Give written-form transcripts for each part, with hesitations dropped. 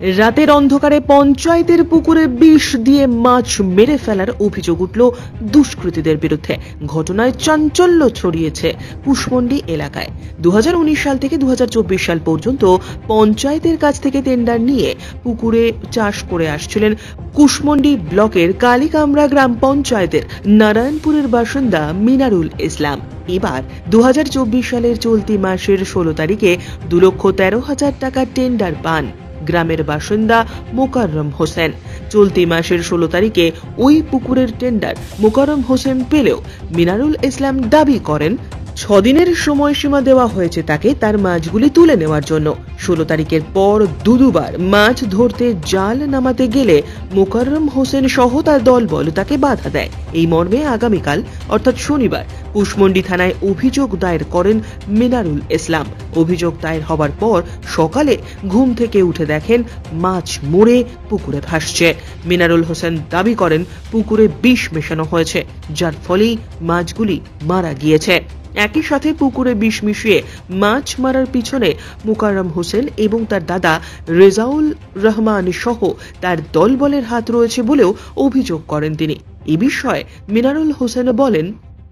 রাতের অন্ধকারে পঞ্চায়েতের পুকুরে বিষ দিয়ে মাছ মেরে ফেলার অভিযোগ উঠল দুষ্কৃতীদের বিরুদ্ধে। ঘটনায় চাঞ্চল্য ছড়িয়েছে কুশমন্ডি এলাকায়। 2019 সাল থেকে 2024 সাল পর্যন্ত পঞ্চায়েতের কাছ থেকে টেন্ডার নিয়ে পুকুরে চাষ করে আসছিলেন কুশমন্ডি ব্লকের কালীকামরা গ্রাম পঞ্চায়েতের নারায়ণপুরের বাসিন্দা মিনারুল ইসলাম। এবার 2024 সালের চলতি মাসের 16 তারিখে 2,13,000 টাকা টেন্ডার পান গ্রামের বাসিন্দা মোকাররম হোসেন। চলতি মাসের 16 তারিখে ওই পুকুরের টেন্ডার মোকাররম হোসেন পেলেও মিনারুল ইসলাম দাবি করেন 6 দিনের সময়সীমা দেওয়া হয়েছে তাকে তার মাছগুলি তুলে নেওয়ার জন্য। 16 তারিখের পর দুবার মাছ ধরতে জাল নামাতে গেলে মোকাররম হোসেন সহ তার দলবল তাকে বাধা দেয়। এই মর্মে আগামীকাল অর্থাৎ শনিবার কুশমন্ডি থানায় অভিযোগ দায়ের করেন মিনারুল ইসলাম। অভিযোগ দায়ের হবার পর সকালে ঘুম থেকে উঠে দেখেন মাছ মরে পুকুরে ভাসছে। মিনারুল হোসেন দাবি করেন পুকুরে বিষ মেশানো হয়েছে, যার ফলেই মাছগুলি মারা গিয়েছে। একই সাথে পুকুরে বিষ মিশিয়ে মাছ মারার পিছনে মোকাররম হোসেন এবং তার দাদা রেজাউল রহমান সহ তার দলবলের হাত রয়েছে বলেও অভিযোগ করেন তিনি। এ বিষয়ে মিনারুল হোসেন বলেন,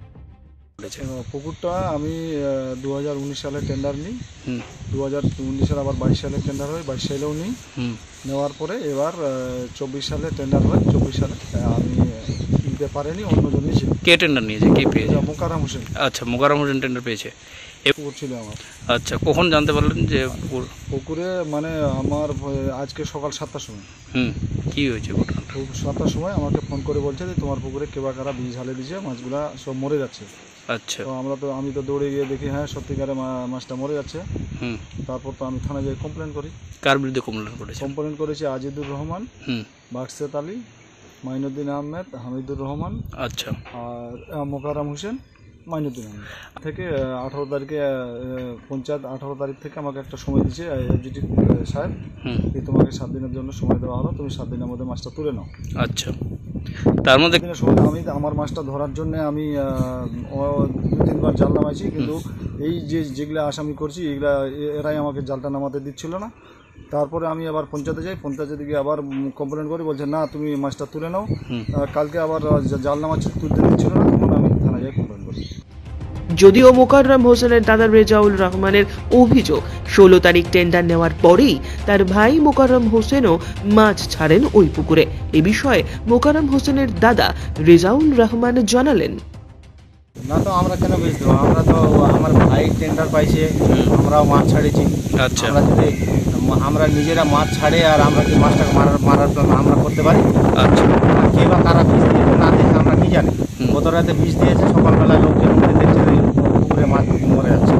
পুকুরটা আমি 2019 সালে টেন্ডার নিই, 2019 সালে আবার 22 সালে টেন্ডার হয়, 22 সালেও নিই। নেওয়ার পরে এবার 24 সালে টেন্ডার হয়, 24 সালে আমি নিতে পারিনি, অন্যজন নিয়েছে। কে টেন্ডার নিয়েছে, কে পেয়েছে? মোকাররম হোসেন। আচ্ছা, মোকাররম হোসেন টেন্ডার পেয়েছে। পুকুর ছিল আমার। আচ্ছা, কখন জানতে পারলেন যে পুকুরে? মানে আমার আজকে সকাল 7টার সময়। কি হয়েছে ঘটনা? 7টার সময় আমাকে ফোন করে বলছে যে তোমার পুকুরে কেবা কারা বীজ ঢালে দিয়েছে, মাছগুলা সব মরে যাচ্ছে। আচ্ছা, তো আমি তো দৌড়ে গিয়ে দেখি হ্যাঁ সত্যিকারে মাছটা মরে যাচ্ছে। তারপর তো আমি থানায় যাই কমপ্লেন করি। কার বিরুদ্ধে কমপ্লেন করেছে? কমপ্লেন করেছি আজিদুর রহমান, বাক্সেত আলী, মাইনুদ্দিন আহমেদ, হামিদুর রহমান, আচ্ছা, আর মোকাররম হোসেন, মাইনুদ্দিন আহমেদ থেকে 18 তারিখে পঞ্চায়েত 18 তারিখ থেকে আমাকে একটা সময় দিয়েছে এফজিটি সাহেব, তোমাকে 7 দিনের জন্য সময় দেওয়া হলো, তুমি 7 দিনের মধ্যে মাছটা তুলে নাও। আচ্ছা, তার মধ্যে আমি আমার মাছটা ধরার জন্য আমি 2-3 বার জাল নামাইছি, কিন্তু এই যেগুলো আসামি করছি এগুলা এরাই আমাকে জালটা নামাতে দিচ্ছিল না। তারপরে আমি আবার পঞ্চায়েতে যাই, পঞ্চায়েতে দিকে আবার কমপ্লেন করি, বলছে না তুমি মাছটা তুলে নাও। কালকে আবার জাল নামাচ্ছি, তুলতে দিচ্ছিল না, তখন আমি থানায় যাই কমপ্লেন করি। যদিও মোকাররম হোসেনের দাদা রেজাউল রহমানের অভিযোগ 16 তারিখ টেন্ডার নেওয়ার পরেই তার ভাই মোকাররম হোসেনও মাছ ছাড়েন ওই পুকুরে। এ বিষয়ে মোকাররম হোসেনের দাদা রেজাউল রহমান জানালেন, না তো আমরা কেন বেচ দেবো, আমরা তো আমার ভাই টেন্ডার পাইছে, আমরাও মাছ ছাড়েছি। আচ্ছা, আমরা নিজেরা মাছ ছাড়ে আর আমরা কি মাছটাকে মারার জন্য আমরা করতে পারি? আচ্ছা, কে বা কারা বীজ দিয়েছে না দিয়েছে আমরা কি জানি। গত রাতে বীজ দিয়েছে, সকালবেলায় লোকজন দেখছে পুকুরে মাছ মরে যাচ্ছে।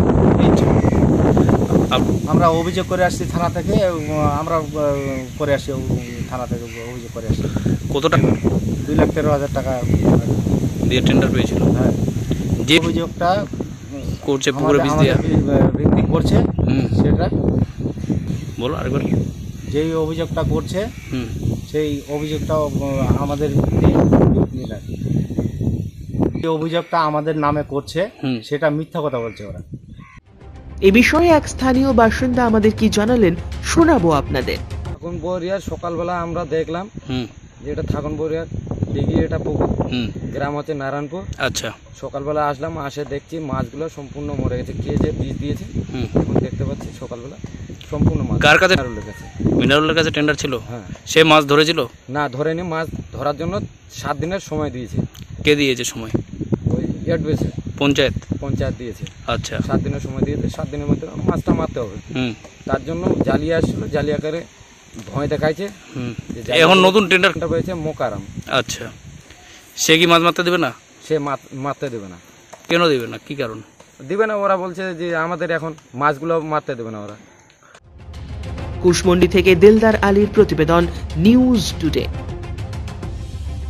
আমরা অভিযোগ করে আসছি থানা থেকে, আমরা করে আসি থানা থেকে অভিযোগ করে আসছি। কত টাকা? 2,13,000 টাকা দিয়ে টেন্ডার পেয়েছিল। হ্যাঁ, যে অভিযোগটা করছে পুকুরে বীজ দেওয়া ভিত্তি করছে সেটা বলো আরেকবার। যেই অভিযোগটা করছে সেই অভিযোগটা আমাদের যে অভিযোগটা আমাদের নামে করছে সেটা মিথ্যা কথা বলছে ওরা। এ বিষয়ে এক স্থানীয় বাসিন্দা আমাদের কি জানালেন শোনাবো আপনাদের। থাকুন বরিয়ার সকালবেলা আমরা দেখলাম যে এটা থাকুন বরিয়ার দিঘি, এটা পুকুর, গ্রাম হচ্ছে নারায়ণপুর। আচ্ছা, সকালবেলা আসলাম, আসে দেখছি মাছগুলো সম্পূর্ণ মরে গেছে। কে যে বীজ দিয়েছে এখন দেখতে পাচ্ছি সকালবেলা সম্পূর্ণ মাছ। কার কাছে? মিনারুলের কাছে। মিনারুলের কাছে টেন্ডার ছিল? হ্যাঁ। সে মাছ ধরেছিল? না, ধরেনি, মাছ ধরার জন্য 7 দিনের সময় দিয়েছে। কে দিয়েছে সময়? ওই গেট বেছে পঞ্চায়েত দিয়েছে। আচ্ছা, 7 দিনের সময় দিয়েছে, 7 দিনের মধ্যে মাছটা মারতে হবে। তার জন্য জালিয়া আসছিল, জালিয়া করে ভয় দেখাইছে। এখন নতুন টেন্ডার পেয়েছে মোকাররম। আচ্ছা, সে কি মাছ মারতে দেবে না? সে মারতে দেবে না। কেন দেবে না, কি কারণ? দিবে না, ওরা বলছে যে আমাদের এখন মাছগুলো মারতে দেবে না ওরা। কুশমন্ডি থেকে দিলদার আলীর প্রতিবেদন, নিউজ টুডে।